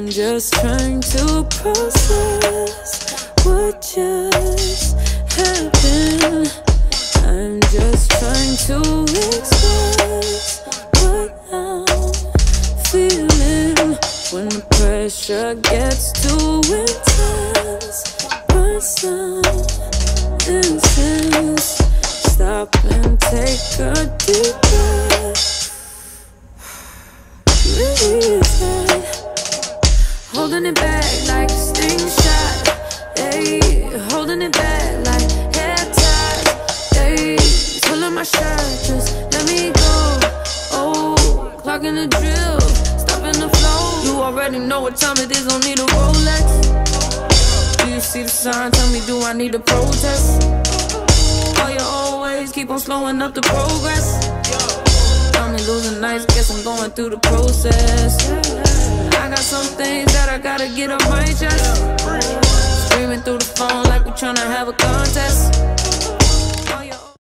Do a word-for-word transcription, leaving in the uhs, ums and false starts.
just trying to process what just happened. I'm just trying to express what I'm feeling when the pressure gets too intense. But some instance, stop and take a deep breath. Reset. Holding it back like a sting shot, ayy. Holding it back like hair ties, ayy. Pulling my shirt, just let me go. Oh, clocking the drill, stopping the flow. You already know what time it is, don't need a Rolex. Do you see the sign? Tell me, do I need to protest? Or you always keep on slowing up the progress? Got me losing nights, guess I'm going through the process. I got some things that I gotta get off my chest. Screaming through the phone like we're tryna have a contest.